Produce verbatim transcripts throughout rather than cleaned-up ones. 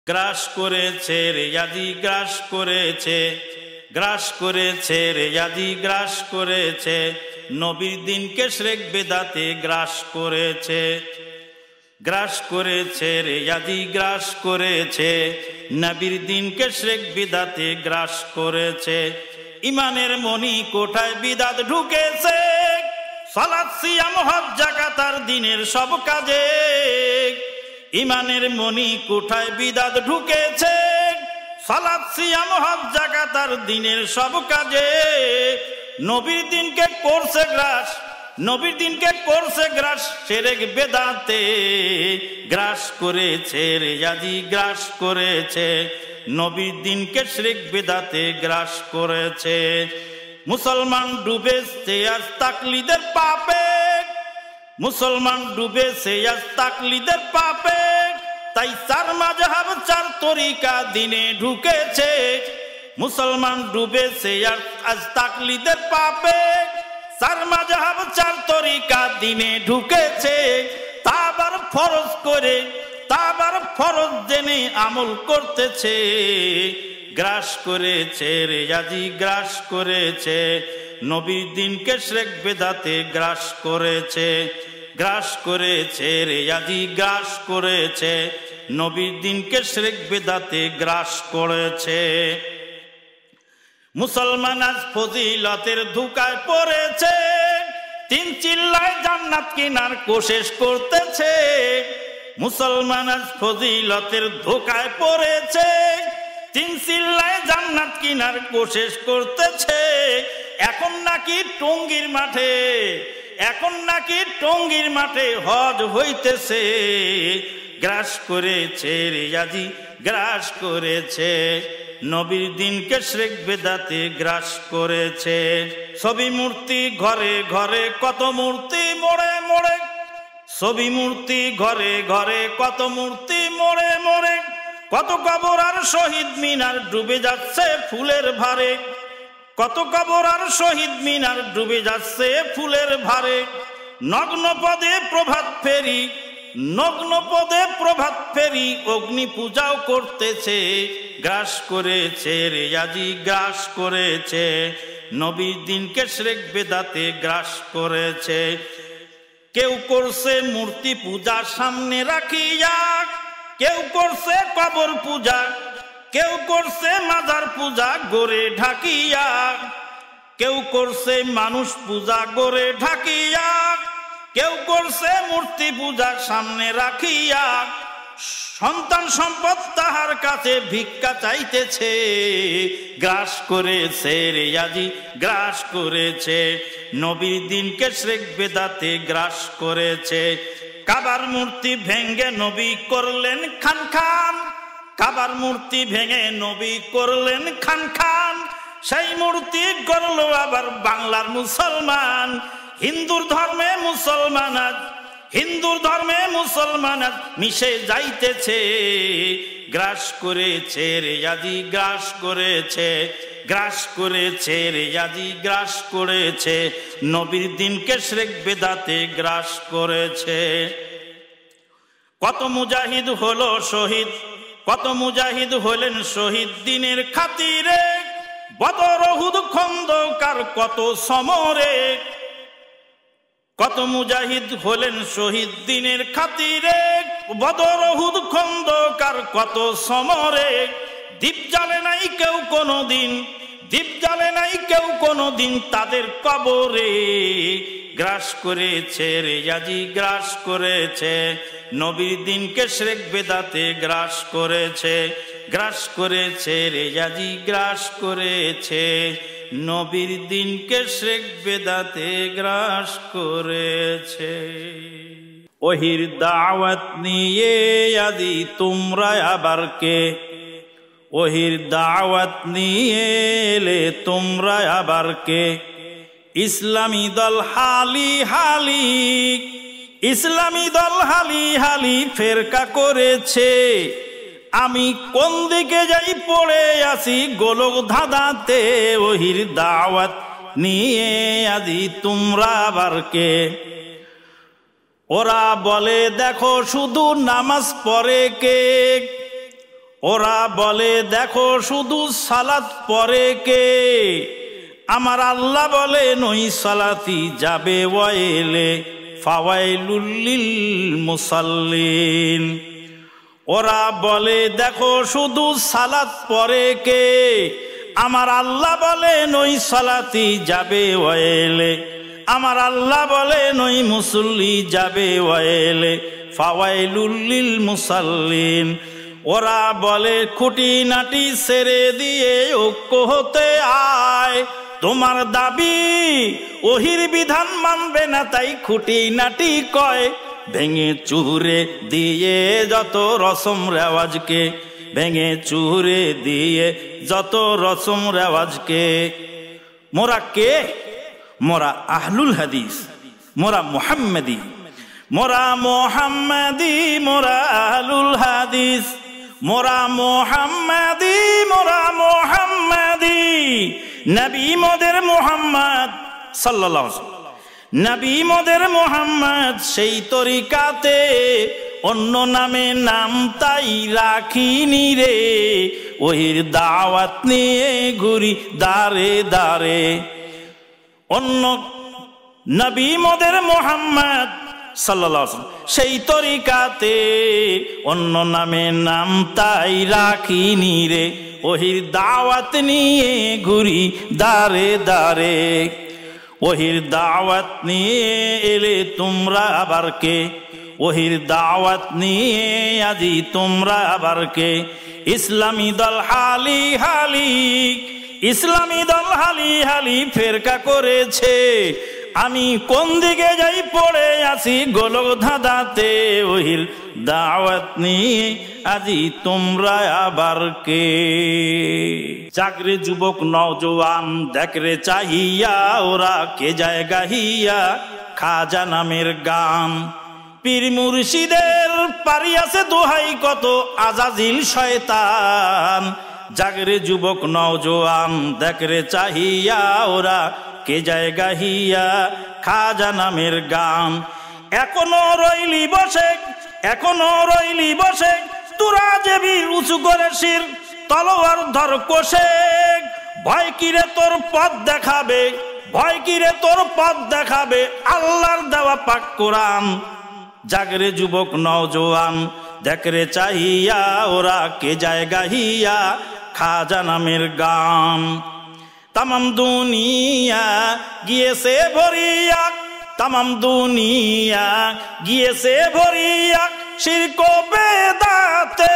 গ্রাস করেছে রে ইয়াজি গ্রাস করেছে, গ্রাস করেছে রে ইয়াজি গ্রাস করেছে, নবীর দিনকে শিরক বেদাতে গ্রাস করেছে। গ্রাস করেছে রে ইয়াজি গ্রাস করেছে, নবীর দিনকে শিরক বিদাতে গ্রাস করেছে। ইমানের মনি কোঠায় বিদাত ঢুকেছে, সালাত সিয়াম হজ যাকাত আর দিনের সব কাজে। ইমানের মনি কোঠায় বিদাত ঢুকেছে, সালাত সিয়াম হজ যাকাত আর দিনের সব কাজে। নবীর দিনকে করছে গ্রাস, নবীর দিনকে করছে গ্রাস শিরক বেদাতে গ্রাস করেছে রে ইয়াজি গ্রাস করেছে, নবীর দিনকে শিরক বেদাতে গ্রাস করেছে। মুসলমান ডুবেছে আজ তাকলিদের পাপে, মুসলমান ডুবেছে আজ তাকলিদের পাপে, তাই চার মাযহাব চার তরিকা দিনে ঢুকেছে। মুসলমান ডুবেছে আজ তাকলিদের পাপে, চার মাযহাব চার তরিকা দিনে ঢুকেছে। তা আবার ফরজ করে, তা আবার ফরজ জেনে আমল করতেছে। গ্রাস করেছে রে ইয়াজি গ্রাস করেছে, নবীর দিনকে শিরক বেদাতে গ্রাস করেছে। গ্রাস করেছে রে ইয়াজি গ্রাস করেছে, নবীর দিনকে শিরক বেদাতে গ্রাস করেছে। মুসলমান আজ ফজিলতের ধোঁকায় পড়েছে, তিন চিল্লায় জান্নাত কিনার কোশিশ করতেছে। মুসলমান আজ ফজিলতের ধোঁকায় পড়েছে, তিন চিল্লায় জান্নাত কিনার কোশিশ করতেছে। এখন নাকি টঙ্গীর মাঠে, এখন নাকি টঙ্গীর মাঠে হজ হইতেছে। গ্রাস করেছে রে ইয়াজি গ্রাস করেছে, নবীর দিনকে শিরক বেদাতে গ্রাস করেছে। ছবি মূর্তি ঘরে ঘরে কত মূর্তি মোড়ে মোড়ে, ছবি মূর্তি ঘরে ঘরে কত মূর্তি মোড়ে মোড়ে, কত কবর আর শহীদ মিনার ডুবে যাচ্ছে ফুলের ভারে, কত কবর আর শহীদ মিনার ডুবে যাচ্ছে ফুলের ভারে। নগ্ন পদে প্রভাত ফেরি, নগ্ন পদে প্রভাত ফেরি অগ্নি পূজাও করতেছে। গ্রাস করেছে রে ইয়াজি গ্রাস করেছে, নবীর দিনকে শিরক বেদাতে গ্রাস করেছে। কেউ করছে মূর্তি পূজা সামনে রাখিয়া, কেউ করছে কবর পূজা, কেউ করছে মাজার পূজা গড়ে ঢাকিয়া, কেউ করছে মানুষ পূজা গড়ে ঢাকিয়া, কেউ করছে মূর্তি পূজা সামনে রাখিয়া। সন্তান সম্পদ তাহার কাছে ভিক্ষা চাইতেছে। গ্রাস করেছে রে ইয়াজি গ্রাস করেছে, নবীর দিনকে শিরক বেদাতে গ্রাস করেছে। কাবার মূর্তি ভেঙ্গে নবী করলেন খান খান, কাবার মূর্তি ভেঙে নবী করলেন খান খান। সেই মূর্তি করলো আবার বাংলার মুসলমান। হিন্দুর ধর্মে মুসলমান আজ, হিন্দুর ধর্মে মুসলমান আজ মিশে যাইতেছে। গ্রাস করেছে রে ইয়াজি গ্রাস করেছে, গ্রাস করেছে রে ইয়াজি গ্রাস করেছে, নবীর দিনকে শিরক বেদাতে গ্রাস করেছে। কত মুজাহিদ হলো শহীদ, কত মুজাহিদ হলেন শহীদ দিনের খাতিরে, বদর উহুদ খন্দকার কত সমরে। কত মুজাহিদ হলেন শহীদ দিনের খাতিরে, বদর উহুদ খন্দকার কত সমরে। দীপ জ্বালে নাই কেউ কোনো দিন, দীপ জ্বালে নাই কেউ কোনো দিন তাদের কবরে। গ্রাস করেছে রে ইয়াজি গ্রাস করেছে, নবীর দিনকে শিরক বেদাতে গ্রাস করেছে। গ্রাস করেছে রে ইয়াজি গ্রাস করেছে, নবীর দিনকে শিরক বেদাতে গ্রাস করেছে। ওহির দাওয়াত নিয়ে ইয়াজি তোমরা আবার কে, ওহির দাওয়াত নিয়ে এলে তোমরা আবার কে। ইসলামী দল হালি হালি, ইসলামী দল হালি হালি ফেরকা করেছে। আমি কোন দিকে যাই পড়ে আসি গোলক ধাঁধাতে, ওহির দাওয়াত নিয়ে আদি তোমরা আবার কে। ওরা বলে দেখো শুধু নামাজ পড়ে কে, ওরা বলে দেখো শুধু সালাত পড়ে কে, আমার আল্লাহ বলেন ওই সালাতি যাবে ওয়াইলে ফাওয়াইলুল লিল মুসাল্লিন। ওরা বলে দেখো শুধু সালাত পড়ে কে, আমার আল্লাহ বলেন ওই সালাতি যাবে ওয়াইলে, আমার আল্লাহ বলেন ওই মুসল্লি যাবে ওয়াইলে ফাওয়াইলুল লিল মুসাল্লিন। ওরা বলে খুঁটিনাটি ছেড়ে দিয়ে ঐক্য হতে আয়, তোমার দাবি ওহির বিধান মানবে না তাই খুঁটিনাটি কয়, ভেঙে চুরে দিয়ে যত রসম রেওয়াজকে, ভেঙে চুরে দিয়ে যত রসম রেওয়াজকে। মোরা কে? মোরা আহলুল হাদিস, মোরা মুহাম্মাদি, মোরা মুহাম্মাদি, মোরা আহলুল হাদিস, মোরা মুহাম্মাদি, মোরা মুহাম্মাদি। নবী মোদের মুহাম্মদ সাল্লাল্লাহু আলাইহি ওয়াসাল্লাম, নবী মোদের মুহাম্মদ সেই তরিকাতে, অন্য নামে নাম তাই রাখিনি রে, ওহির দাওয়াত নিয়ে ঘুরি দারে দারে। অন্য নবী মোদের মুহাম্মদ সাল্লাল্লাহু আলাইহি ওয়াসাল্লাম সেই তরিকাতে, অন্য নামে নাম তাই রাখিনি রে, ওহির দাওয়াত নিয়ে ঘুরি দারে দারে। ওহির দাওয়াত নিয়ে এলে তোমরা আবার কে, ওহির দাওয়াত নিয়ে আজি তোমরা আবার কে। ইসলামী দল হালি হালি, ইসলামী দল হালি হালি ফেরকা করেছে, আমি কোন দিকে যাই পড়ে আছি গোলক ধাঁধাতে, ওহির দাওয়াত নিয়ে আজি তোমরা আবার কে। চাকরি যুবক নওজোয়ান দেখরে চাহিয়া, ওরা কে যায় গাহিয়া খাজা নামের গান। পীর মুর্শিদের পারি আছে দোহাই কত আজাজিল শয়তান, জাগরে যুবক নওজোয়ান দেখরে চাহিয়া, ওরা কে যায় গাহিয়া খাজা নামের গান। এখনো রইলি বসে, এখনো রইলি বসে, তোরা যেবি উঁচু করে শির তলোয়ার ধর কোষে, ভয় কিরে তোর পথ দেখাবে, ভয় কিরে তোর পথ দেখাবে আল্লাহর দেওয়া পাক কোরআন। জাগরে যুবক নওজোয়ান দেখরে চাহিয়া, ওরা কে যায় গাহিয়া খাজা নামের গান। তামাম দুনিয়া গিয়েছে ভরিয়া, তামাম দুনিয়া গিয়েছে ভরিয়া শিরক বেদাতে,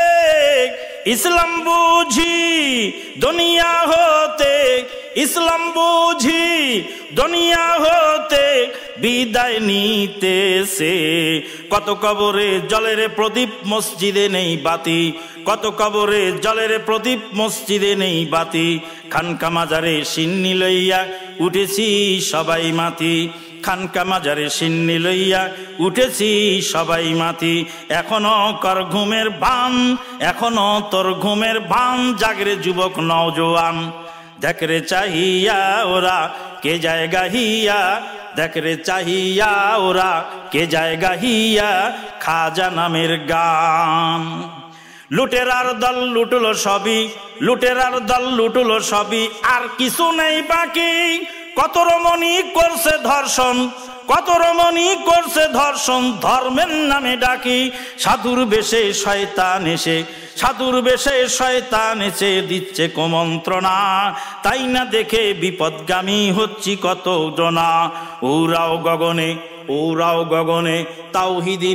ইসলাম বুঝি দুনিয়া হতে, ইসলাম বুঝি দুনিয়া হতে বিদায় নিতেছে। কত কবরে জলের প্রদীপ মসজিদে নেই বাতি, কত কবরে জলের প্রদীপ মসজিদে নেই বাতি, খানকা মাজারে সিন্নি লইয়া উঠেছি সবাই মাতি, খানকা মাজারে সিন্নি লইয়া উঠেছি সবাই মাতি। এখনো কর ঘুমের ভান, এখনো তোর ঘুমের ভান, জাগরে যুবক নওজোয়ান দেখরে চাহিয়া, ওরা কে যায় গাহিয়া, দেখরে চাহিয়া, ওরা কে যায় গাহিয়া খাজা নামের গান। লুটেরার দল লুটলো সবই, লুটেরার দল লুটলো সবই, আর কিছু নেই বাকি। কত রমণী করছে ধর্ষণ, কত রমণী করছে ধর্ষণ, ধর্মের নামে ডাকি। সাধুর বেশে শয়তান এসে, সাধুর বেশে শয়তান এসে দিচ্ছে কুমন্ত্রণা, তাই না দেখে বিপদগামী হচ্ছি কত জনা। ওরাও গগনে, ওরাও গগনে তাওহীদি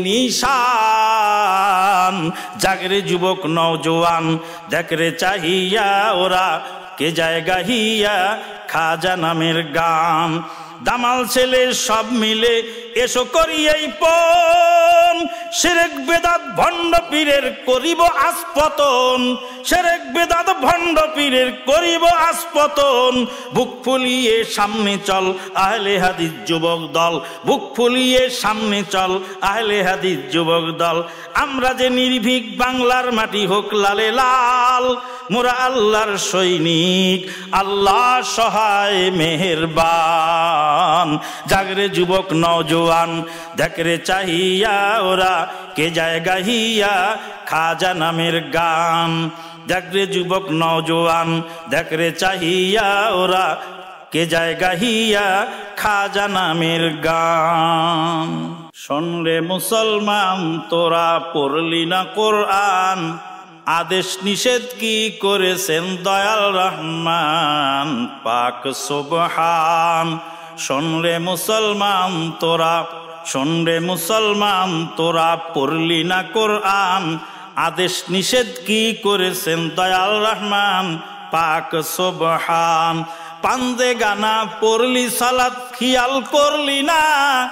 নিশান, জাগরে যুবক নওজোয়ান দেখরে চাহিয়া, ওরা কে যায় গাহিয়া খাজা নামের গান। দামাল ছেলে সব মিলে এসো করি এই পণ, শিরক বেদাত ভণ্ড পীরের করিব আস্পতন, শিরক বেদাত ভণ্ড পীরের করিব আস্পতন। বুক ফুলিয়ে সামনে চল আহলে হাদিস যুবক দল, বুক ফুলিয়ে সামনে চল আহলে হাদিস যুবক দল। আমরা যে নির্ভীক বাংলার মাটি হোক লালে লাল, মোরা আল্লাহর সৈনিক, আল্লাহ সহায় মেহেরবান। জাগরে যুবক নওজোয়ান দেখরে চাহিয়া, ওরা কে যায় গাহিয়া খাজা নামের গান। দেখ রে যুবক নওজোয়ান, দেখ রে চাহিয়া ওরা কে যায় গাহিয়া খাজা নামের গান। শোন রে মুসলমান তোরা পড়লি না কোরআন, আদেশ নিষেধ কি করেছেন দয়াল রহমান পাক সুবহান। শোন রে মুসলমান তোরা, শোন রে মুসলমান তোরা পড়লি না কোরআন, আদেশ নিষেধ কি করেছেন দয়াল রহমান পাক সুবহান। পান্দে গানা পড়লি সালাত খেয়াল করলি না,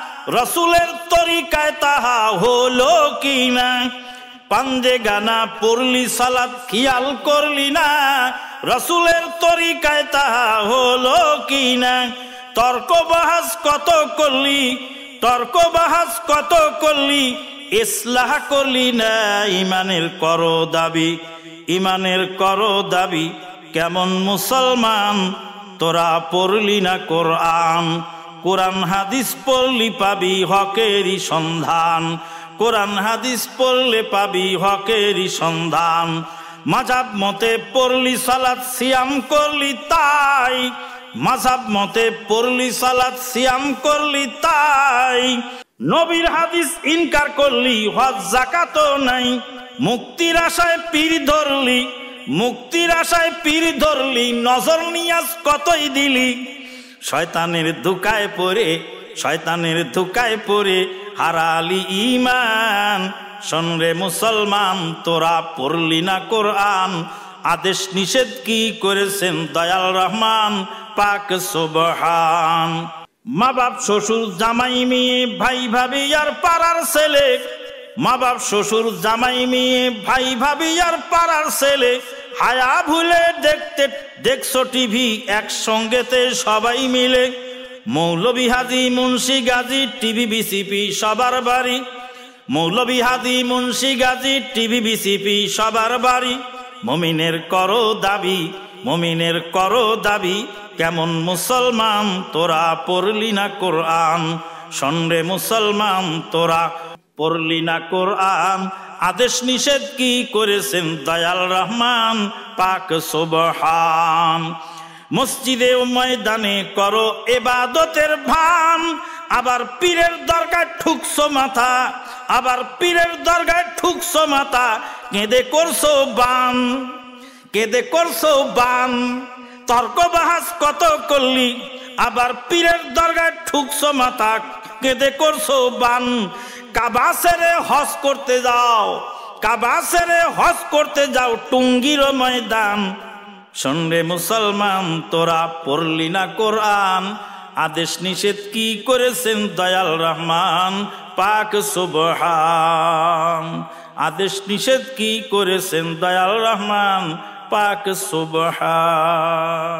রসুলের তরিকায় তাহা হলো কি না। পাঞ্জে গানা পড়লি সালাত খেয়াল করলি না, রসুলের তরিকায় তাহা হলো কি না। তর্ক বাহাস কত করলি, তর্ক বাহাস কত করলি, ইসলাহ করলি না। ইমানের করো দাবি, ইমানের করো দাবি, কেমন মুসলমান তোরা পড়লি না কোরআন। কোরআন হাদিস পড়লি পাবি হকেরই সন্ধান, কোরআন হাদিস পড়লে পাবি হকেরই সন্ধান। মাযহাব মতে পড়লি সালাত সিয়াম করলি তাই, মাযহাব মতে পড়লি সালাত সিয়াম করলি তাই। নবীর হাদিস ইনকার করলি, হজ যাকাতও নাই। মুক্তির আশায় পীর ধরলি, মুক্তির আশায় পীর ধরলি, নজর নিয়াজ কতই দিলি। শয়তানের ধোঁকায় পড়ে, শয়তানের ধোঁকায় পড়ে হারালি ঈমান। শোন রে মুসলমান তোরা পড়লি না কোরআন, আদেশ নিষেধ কি করেছেন দয়াল রহমান পাক সুবহান। মা বাপ শ্বশুর জামাই মেয়ে ভাই ভাবি আর পাড়ার ছেলে, মা বাপ শ্বশুর জামাই মেয়ে ভাই ভাবি আর পাড়ার ছেলে, হায়া ভুলে দেখতে দেখছো টিভি একসঙ্গেতে সবাই মিলে। মৌলবী হাজি মুন্সি গাজী টিভি বিসিপি সবার বাড়ি, মৌলবী হাজি মুন্সি গাজী টিভি বিসিপি সবার বাড়ি। মুমিনের করো দাবি, মুমিনের করো দাবি, কেমন মুসলমান তোরা পড়লি না কোরআন। শোন রে মুসলমান তোরা পড়লি না কোরআন, আদেশ নিষেধ কি করেছেন দয়াল রহমান পাক সুবহান। মসজিদে ও ময়দানে করো ইবাদতের ভান, আবার পীরের দরগায় ঠুকছো মাথা, আবার পীরের দরগায় ঠুকছো মাথা। কেঁদে করছো বান, কেঁদে করছো বান। তর্ক বাহাস কত করলি, আবার পীরের দরগায় ঠুকছো মাথা, কেঁদে করছো বান। কাবা ছেড়ে হজ করতে যাও, কাবা ছেড়ে হজ করতে যাও টুঙ্গির ময়দান। শোন রে মুসলমান তোরা পড়লি না কোরআন, আদেশ নিষেধ কি করেছেন দয়াল রহমান পাক সুবহান। আদেশ নিষেধ কি করেছেন দয়াল রহমান পাক সুবহান।